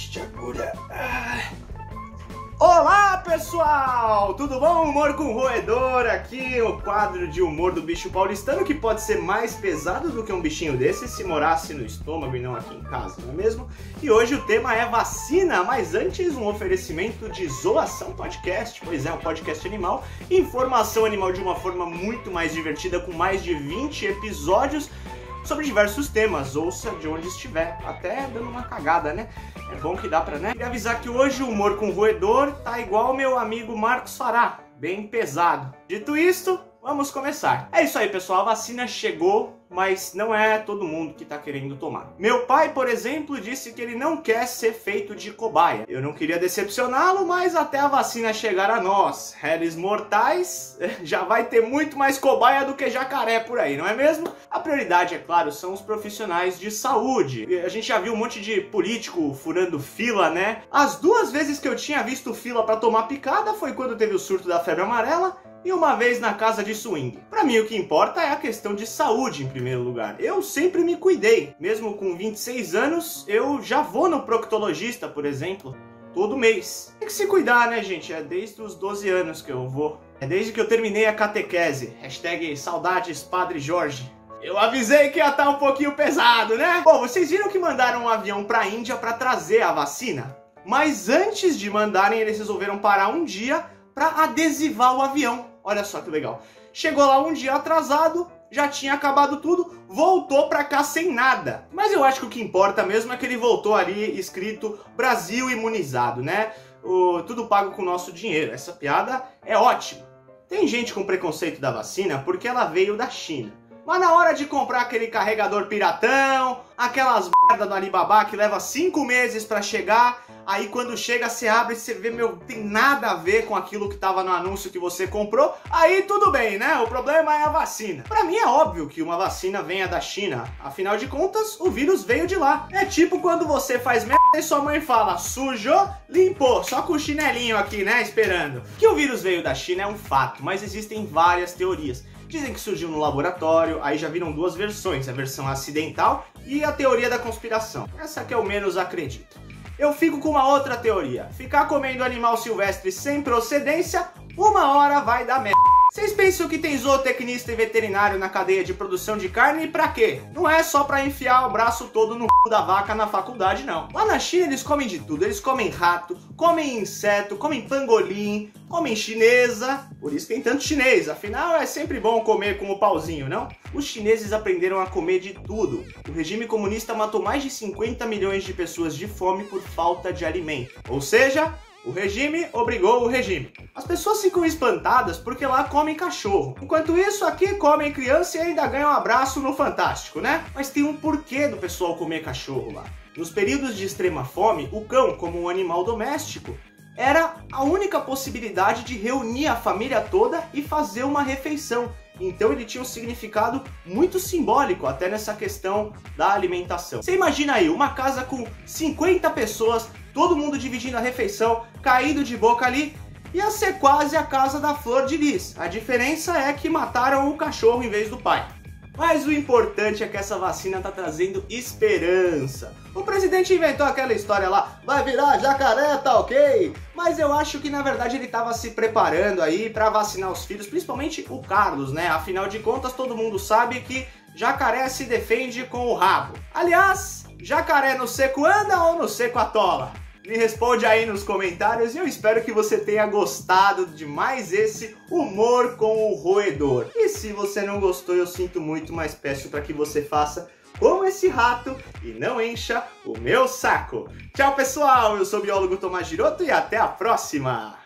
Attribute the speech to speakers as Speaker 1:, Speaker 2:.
Speaker 1: Olá pessoal, tudo bom? Humor com Roedor aqui, o quadro de humor do bicho paulistano que pode ser mais pesado do que um bichinho desse se morasse no estômago e não aqui em casa, não é mesmo? E hoje o tema é vacina, mas antes um oferecimento de Zoação Podcast, pois é, um podcast animal, informação animal de uma forma muito mais divertida, com mais de 20 episódios sobre diversos temas, ouça de onde estiver, até dando uma cagada, né? É bom que dá pra, né? Queria avisar que hoje o humor com roedor tá igual meu amigo Marcos Fará, bem pesado. Dito isto, vamos começar. É isso aí, pessoal, a vacina chegou, mas não é todo mundo que tá querendo tomar. Meu pai, por exemplo, disse que ele não quer ser feito de cobaia. Eu não queria decepcioná-lo, mas até a vacina chegar a nós, réis mortais, já vai ter muito mais cobaia do que jacaré por aí, não é mesmo? A prioridade, é claro, são os profissionais de saúde. A gente já viu um monte de político furando fila, né? As duas vezes que eu tinha visto fila pra tomar picada foi quando teve o surto da febre amarela e uma vez na casa de swing. Pra mim o que importa é a questão de saúde em primeiro lugar. Eu sempre me cuidei. Mesmo com 26 anos, eu já vou no proctologista, por exemplo, todo mês. Tem que se cuidar, né, gente? É desde os 12 anos que eu vou. É desde que eu terminei a catequese. Hashtag saudades Padre Jorge. Eu avisei que ia estar um pouquinho pesado, né? Bom, vocês viram que mandaram um avião pra Índia pra trazer a vacina? Mas antes de mandarem, eles resolveram parar um dia pra adesivar o avião. Olha só que legal. Chegou lá um dia atrasado, já tinha acabado tudo, voltou pra cá sem nada. Mas eu acho que o que importa mesmo é que ele voltou ali escrito Brasil imunizado, né? Tudo pago com o nosso dinheiro. Essa piada é ótima. Tem gente com preconceito da vacina porque ela veio da China. Mas na hora de comprar aquele carregador piratão, aquelas merda do Alibaba que leva 5 meses pra chegar, aí quando chega você abre e você vê, meu, tem nada a ver com aquilo que tava no anúncio que você comprou, aí tudo bem, né? O problema é a vacina. Pra mim é óbvio que uma vacina venha da China, afinal de contas, o vírus veio de lá. É tipo quando você faz merda e sua mãe fala, sujou, limpou, só com o chinelinho aqui, né, esperando. Que o vírus veio da China é um fato, mas existem várias teorias. Dizem que surgiu no laboratório, aí já viram duas versões, a versão acidental e a teoria da conspiração. Essa que eu menos acredito. Eu fico com uma outra teoria. Ficar comendo animal silvestre sem procedência, uma hora vai dar merda. Vocês pensam que tem zootecnista e veterinário na cadeia de produção de carne e pra quê? Não é só pra enfiar o braço todo no c da vaca na faculdade, não. Lá na China eles comem de tudo. Eles comem rato, comem inseto, comem pangolim, comem chinesa. Por isso tem tanto chinês. Afinal, é sempre bom comer com o pauzinho, não? Os chineses aprenderam a comer de tudo. O regime comunista matou mais de 50 milhões de pessoas de fome por falta de alimento. Ou seja, o regime obrigou o regime. As pessoas ficam espantadas porque lá comem cachorro. Enquanto isso, aqui comem criança e ainda ganham um abraço no Fantástico, né? Mas tem um porquê do pessoal comer cachorro lá. Nos períodos de extrema fome, o cão, como um animal doméstico, era a única possibilidade de reunir a família toda e fazer uma refeição. Então ele tinha um significado muito simbólico até nessa questão da alimentação. Você imagina aí, uma casa com 50 pessoas, todo mundo dividindo a refeição, caindo de boca ali, ia ser quase a casa da Flor de Lis. A diferença é que mataram o cachorro em vez do pai. Mas o importante é que essa vacina tá trazendo esperança. O presidente inventou aquela história lá, vai virar jacaré, tá ok? Mas eu acho que na verdade ele tava se preparando aí pra vacinar os filhos, principalmente o Carlos, né? Afinal de contas todo mundo sabe que jacaré se defende com o rabo. Aliás, jacaré no seco anda ou no seco atola? Me responde aí nos comentários e eu espero que você tenha gostado de mais esse humor com o roedor. E se você não gostou, eu sinto muito, mas peço para que você faça como esse rato e não encha o meu saco. Tchau, pessoal! Eu sou o biólogo Tomás Giroto e até a próxima!